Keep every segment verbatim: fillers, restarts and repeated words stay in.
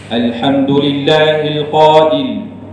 الحمد لله القائل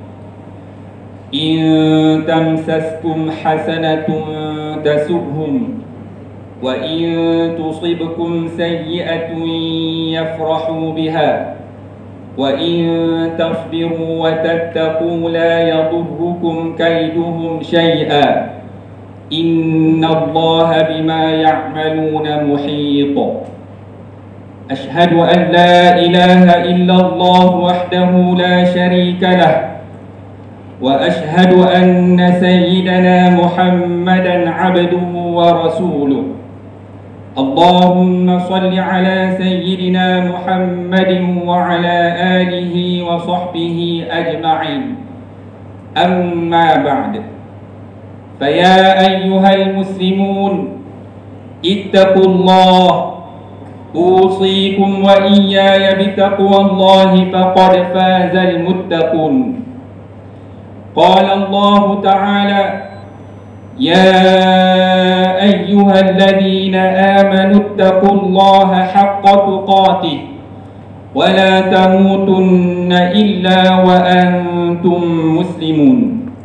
إن تمسسكم حسنة تسؤهم وإن تصبكم سيئة يفرحوا بها وإن تصبروا وتتقوا لا يضركم كيدهم شيئا إن الله بما يعملون محيط أشهد أن لا إله إلا الله وحده لا شريك له وأشهد أن سيدنا محمدا عبده ورسوله اللهم صل على سيدنا محمد وعلى آله وصحبه أجمعين أما بعد فيا أيها المسلمون اتقوا الله أوصيكم وإياي بتقوى الله فقد فاز المتقون قال الله تعالى يا أيها الذين آمنوا اتقوا الله حق تقاته ولا تموتن إلا وأنتم مسلمون.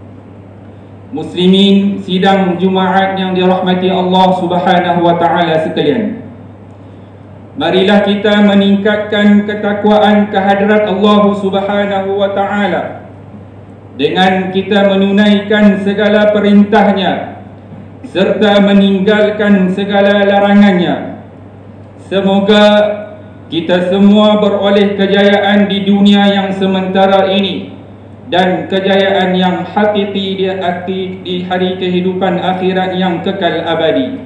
Muslimin sidang Jumaat yang dirahmati Allah Subhanahu wa taala sekalian, marilah kita meningkatkan ketakwaan kehadrat Allah Subhanahu wa taala dengan kita menunaikan segala perintahnya serta meninggalkan segala larangannya. Semoga kita semua beroleh kejayaan di dunia yang sementara ini dan kejayaan yang hakiki di, di hari kehidupan akhirat yang kekal abadi.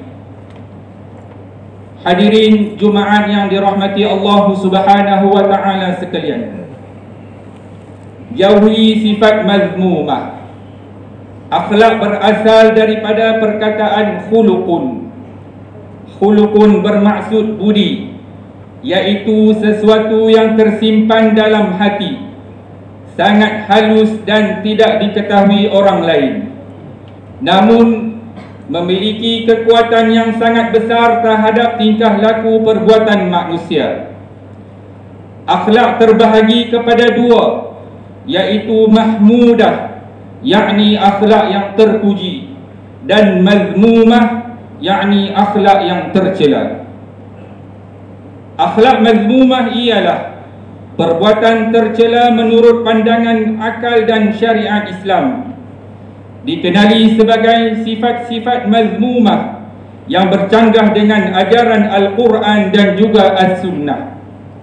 Hadirin Jumaat yang dirahmati Allah Subhanahu wa taala sekalian, jauhi sifat mazmumah. Akhlak berasal daripada perkataan khuluqun. Khuluqun bermaksud budi, iaitu sesuatu yang tersimpan dalam hati, sangat halus dan tidak diketahui orang lain, namun memiliki kekuatan yang sangat besar terhadap tingkah laku perbuatan manusia. Akhlak terbahagi kepada dua, iaitu mahmudah, yakni akhlak yang terpuji, dan mazmumah, yakni akhlak yang tercela. Akhlak mazmumah ialah perbuatan tercela menurut pandangan akal dan syariat Islam, dikenali sebagai sifat-sifat mazmumah yang bercanggah dengan ajaran Al-Quran dan juga As-Sunnah.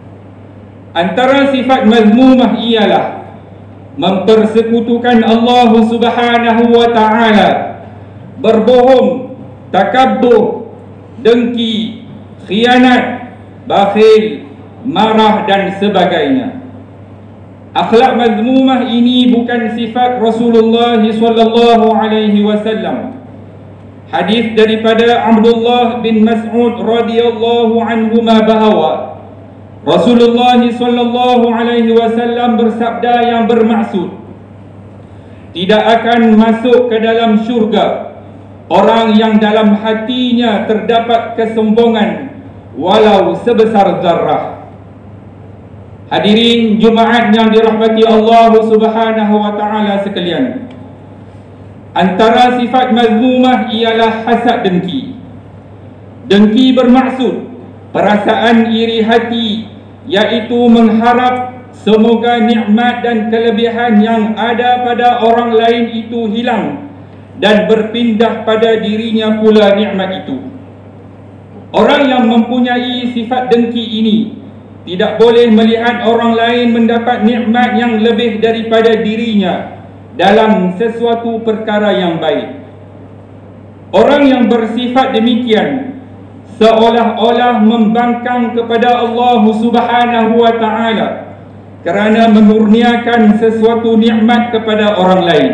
Antara sifat mazmumah ialah mempersekutukan Allah Subhanahu wa taala, berbohong, takabbur, dengki, khianat, bakhil, marah dan sebagainya. Akhlak mazmumah ini bukan sifat Rasulullah sallallahu alaihi wasallam. Hadis daripada Abdullah bin Mas'ud radhiyallahu anhu bahawa Rasulullah sallallahu alaihi wasallam bersabda yang bermaksud, tidak akan masuk ke dalam syurga orang yang dalam hatinya terdapat kesombongan walau sebesar zarrah. Hadirin Jumaat yang dirahmati Allah Subhanahu wa taala sekalian, antara sifat mazmumah ialah hasad dengki. Dengki bermaksud perasaan iri hati, iaitu mengharap semoga nikmat dan kelebihan yang ada pada orang lain itu hilang dan berpindah pada dirinya pula nikmat itu. Orang yang mempunyai sifat dengki ini tidak boleh melihat orang lain mendapat nikmat yang lebih daripada dirinya dalam sesuatu perkara yang baik. Orang yang bersifat demikian seolah-olah membangkang kepada Allah Subhanahu wa taala kerana memurniakan sesuatu nikmat kepada orang lain.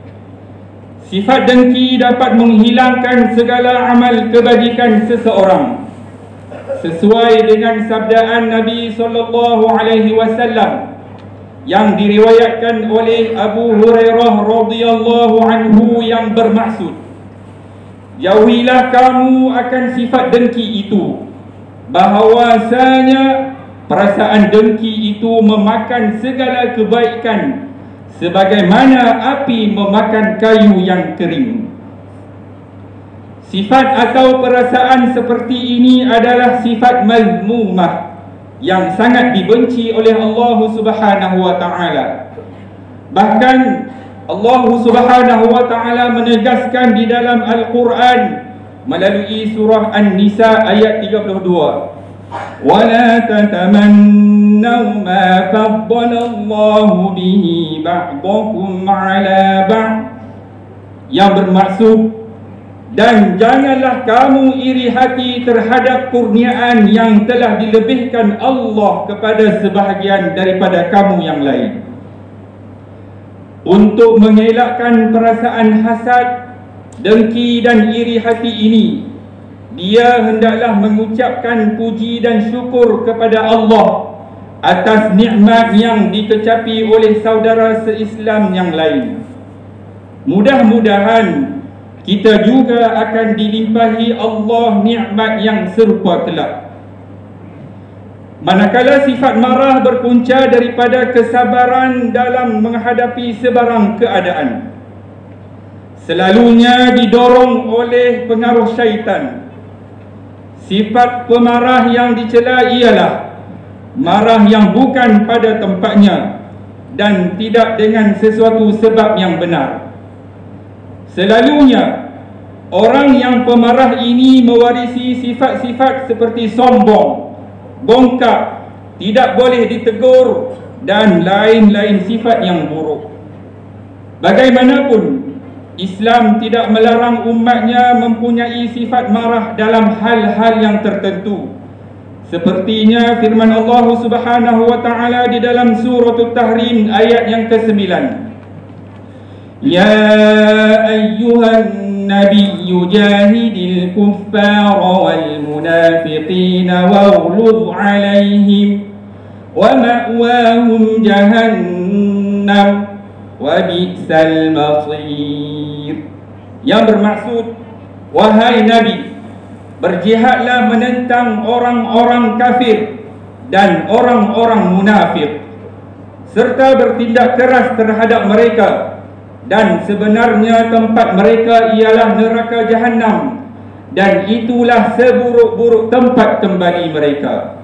Sifat dengki dapat menghilangkan segala amal kebajikan seseorang, sesuai dengan sabdaan Nabi sallallahu alaihi wasallam yang diriwayatkan oleh Abu Hurairah radhiyallahu anhu yang bermaksud, jauhilah kamu akan sifat dengki itu, bahawasanya perasaan dengki itu memakan segala kebaikan sebagaimana api memakan kayu yang kering. Sifat atau perasaan seperti ini adalah sifat mazmumah yang sangat dibenci oleh Allah Subhanahu wa taala. Bahkan Allah Subhanahu wa taala menegaskan di dalam Al-Quran melalui surah An-Nisa ayat tiga puluh dua, وَلَا تَتَمَنَّوْا مَا فَضَّلَ اللَّهُ بِهِ بَعْضَكُمْ عَلَى بَعْضٍ, yang bermaksud, dan janganlah kamu iri hati terhadap kurniaan yang telah dilebihkan Allah kepada sebahagian daripada kamu yang lain. Untuk mengelakkan perasaan hasad, dengki dan iri hati ini, dia hendaklah mengucapkan puji dan syukur kepada Allah atas nikmat yang dikecapi oleh saudara seislam yang lain. Mudah-mudahan kita juga akan dilimpahi Allah nikmat yang serupa kelak. Manakala sifat marah berpunca daripada kesabaran dalam menghadapi sebarang keadaan, selalunya didorong oleh pengaruh syaitan. Sifat pemarah yang dicela ialah marah yang bukan pada tempatnya dan tidak dengan sesuatu sebab yang benar. Selalunya orang yang pemarah ini mewarisi sifat-sifat seperti sombong, bongkak, tidak boleh ditegur dan lain-lain sifat yang buruk. Bagaimanapun, Islam tidak melarang umatnya mempunyai sifat marah dalam hal-hal yang tertentu. Sepertinya firman Allah Subhanahu wa taala di dalam surah At-Tahrim ayat yang kesembilan. Ya ayyuhan nabiyyu jahidil kuffara wal munafiqina waghluz alaihim wa ma'wahum jahannam wa bi'sal masir. Yang bermaksud, wahai Nabi, berjihadlah menentang orang-orang kafir dan orang-orang munafik, serta bertindak keras terhadap mereka, dan sebenarnya tempat mereka ialah neraka Jahannam, dan itulah seburuk-buruk tempat kembali mereka.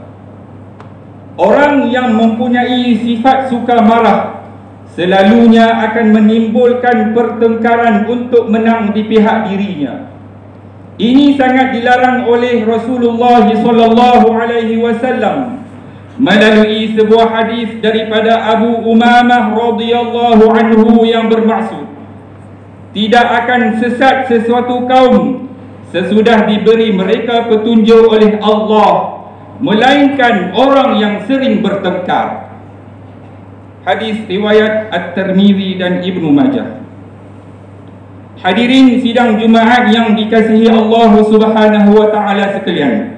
Orang yang mempunyai sifat suka marah selalunya akan menimbulkan pertengkaran untuk menang di pihak dirinya. Ini sangat dilarang oleh Rasulullah sallallahu alaihi wasallam melalui sebuah hadis daripada Abu Umamah radhiyallahu anhu yang bermaksud, tidak akan sesat sesuatu kaum sesudah diberi mereka petunjuk oleh Allah, melainkan orang yang sering bertengkar. Hadis riwayat At-Tirmizi dan Ibnu Majah. Hadirin sidang Jumaat yang dikasihi Allah Subhanahu wa taala sekalian,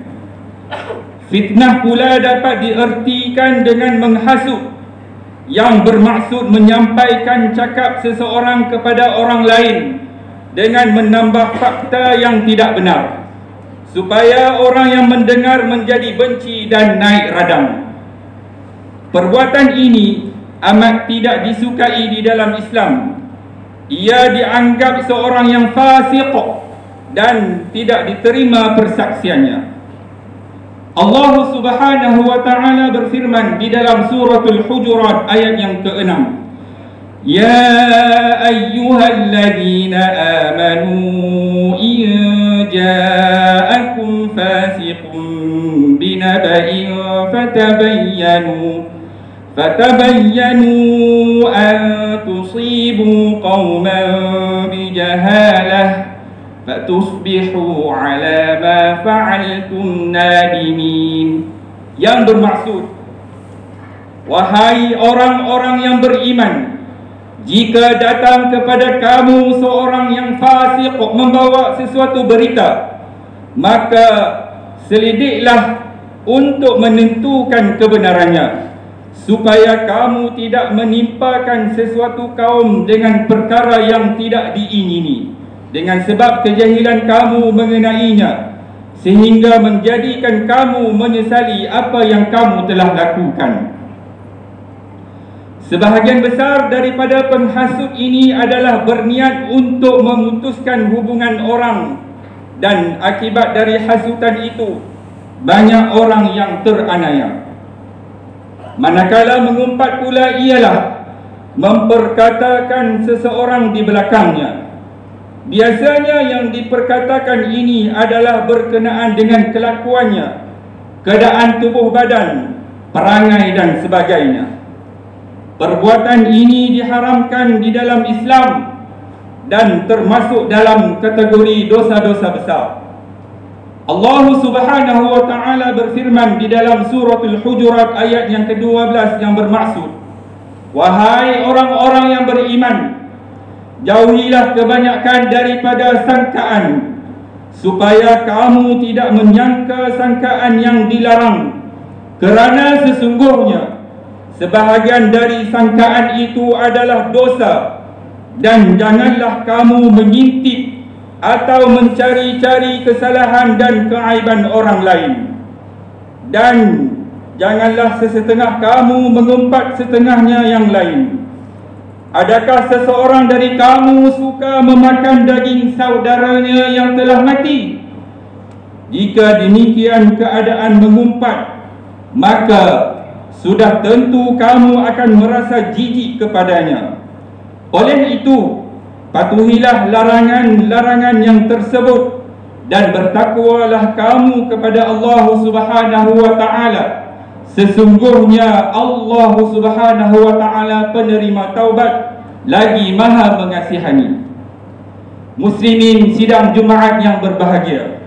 fitnah pula dapat diertikan dengan menghasut, yang bermaksud menyampaikan cakap seseorang kepada orang lain dengan menambah fakta yang tidak benar, supaya orang yang mendengar menjadi benci dan naik radang. Perbuatan ini amat tidak disukai di dalam Islam. Ia dianggap seorang yang fasik dan tidak diterima persaksiannya. Allah Subhanahu wa taala berfirman di dalam suratul Hujurat ayat yang keenam, Ya ayyuhalladzina amanu in ja'akum fasiqun binaba'in fatabayyanu فتبينوا أن تصيبوا قوما بجهالة فتصبحوا على ما فعلتم نادمين. Yang bermaksud, wahai orang-orang yang beriman, jika datang kepada kamu seorang yang fasik membawa sesuatu berita, maka selidiklah untuk menentukan kebenarannya, supaya kamu tidak menimpakan sesuatu kaum dengan perkara yang tidak diingini dengan sebab kejahilan kamu mengenainya. sehingga menjadikan kamu menyesali apa yang kamu telah lakukan. Sebahagian besar daripada penghasut ini adalah berniat untuk memutuskan hubungan orang, dan akibat dari hasutan itu banyak orang yang teranaya. Manakala mengumpat pula ialah memperkatakan seseorang di belakangnya. Biasanya yang diperkatakan ini adalah berkenaan dengan kelakuannya, keadaan tubuh badan, perangai dan sebagainya. Perbuatan ini diharamkan di dalam Islam dan termasuk dalam kategori dosa-dosa besar. Allah Subhanahu wa taala berfirman di dalam suratul Hujurat ayat yang kedua belas yang bermaksud, wahai orang-orang yang beriman, jauhilah kebanyakan daripada sangkaan, supaya kamu tidak menyangka sangkaan yang dilarang, kerana sesungguhnya sebahagian dari sangkaan itu adalah dosa. Dan janganlah kamu mengintip atau mencari-cari kesalahan dan keaiban orang lain. Dan janganlah sesetengah kamu mengumpat setengahnya yang lain. Adakah seseorang dari kamu suka memakan daging saudaranya yang telah mati? Jika demikian keadaan mengumpat, maka sudah tentu kamu akan merasa jijik kepadanya. Oleh itu, patuhilah larangan-larangan yang tersebut dan bertakwalah kamu kepada Allah Subhanahu wa taala. Sesungguhnya Allah Subhanahu wa taala penerima taubat lagi Maha mengasihani. Muslimin sidang Jumaat yang berbahagia,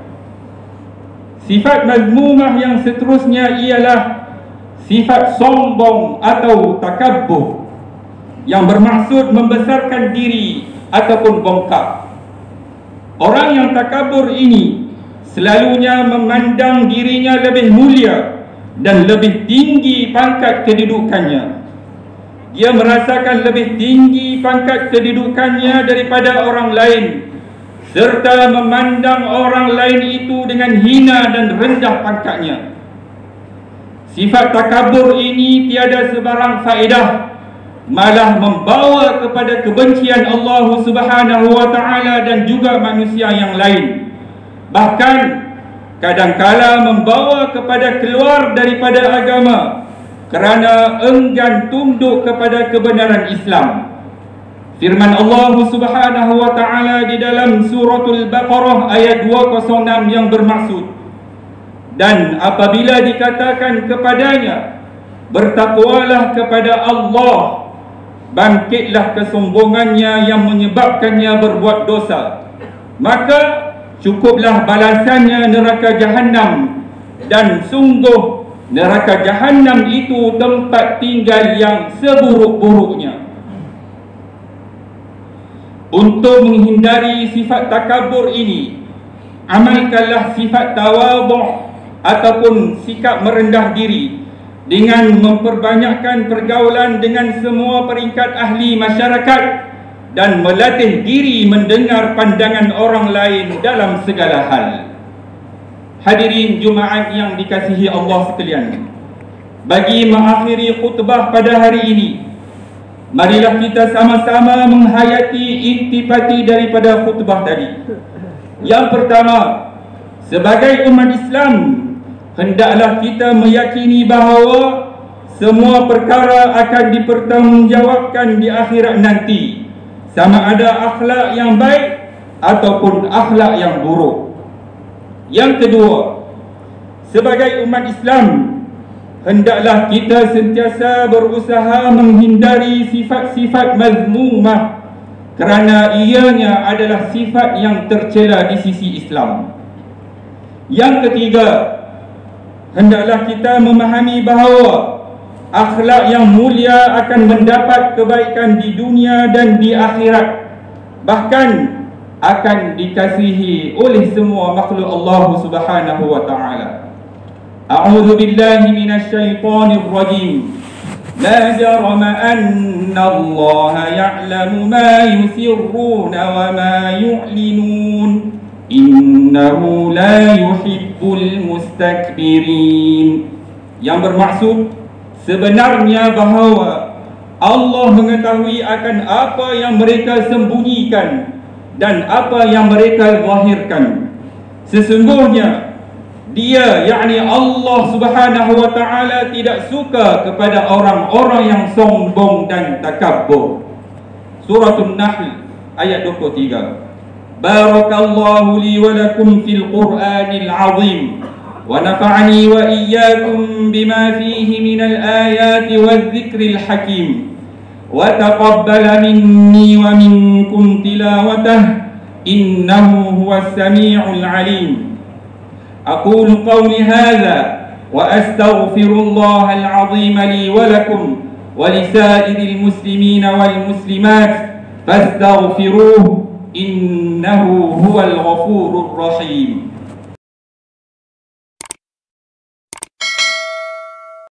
sifat mazmumah yang seterusnya ialah sifat sombong atau takabbur, yang bermaksud membesarkan diri ataupun bongkak. Orang yang takabur ini selalunya memandang dirinya lebih mulia dan lebih tinggi pangkat kedudukannya. Dia merasakan lebih tinggi pangkat kedudukannya daripada orang lain, serta memandang orang lain itu dengan hina dan rendah pangkatnya. Sifat takabur ini tiada sebarang faedah, malah membawa kepada kebencian Allah Subhanahu wa taala dan juga manusia yang lain. Bahkan kadangkala membawa kepada keluar daripada agama kerana enggan tunduk kepada kebenaran Islam. Firman Allah Subhanahu wa taala di dalam suratul Baqarah ayat dua kosong enam yang bermaksud, dan apabila dikatakan kepadanya, bertakwalah kepada Allah, bangkitlah kesombongannya yang menyebabkannya berbuat dosa, maka cukuplah balasannya neraka Jahannam, dan sungguh neraka Jahannam itu tempat tinggal yang seburuk-buruknya. Untuk menghindari sifat takabur ini, amalkanlah sifat tawadhu' ataupun sikap merendah diri dengan memperbanyakkan pergaulan dengan semua peringkat ahli masyarakat dan melatih diri mendengar pandangan orang lain dalam segala hal. Hadirin Jumaat yang dikasihi Allah sekalian, bagi mengakhiri khutbah pada hari ini, marilah kita sama-sama menghayati intipati daripada khutbah tadi. Yang pertama, sebagai umat Islam, hendaklah kita meyakini bahawa semua perkara akan dipertanggungjawabkan di akhirat nanti, sama ada akhlak yang baik ataupun akhlak yang buruk. Yang kedua, sebagai umat Islam, hendaklah kita sentiasa berusaha menghindari sifat-sifat mazmumah, kerana ianya adalah sifat yang tercela di sisi Islam. Yang ketiga, hendaklah kita memahami bahawa akhlak yang mulia akan mendapat kebaikan di dunia dan di akhirat, bahkan akan dikasihi oleh semua makhluk Allah Subhanahu wa taala. A'udzu billahi minasy syaithanir rajim. La jarama anna Allah ya'lamu ma yusirruna wa ma yu'linun. innahu la yuhibbul mustakbirin. Yang bermaksud sebenarnya bahawa Allah mengetahui akan apa yang mereka sembunyikan dan apa yang mereka zahirkan. Sesungguhnya Dia, yakni Allah Subhanahu wa taala, tidak suka kepada orang-orang yang sombong dan takabbur. Surah An-Nahl ayat dua puluh tiga. Barakallahu li wa lakum fil Qur'anil azim wa nafa'ani wa iyyakum bima fihi minal ayati wadh-dhikril hakim wa taqabbala minni wa minkum tilawatah innahu huwas sami'ul alim. Aqulu qawli hadha wa astaghfirullahal azim li wa lakum wa lisa'iril muslimina wal muslimat fastaghfiruhu innahu huwal ghafurur rahim.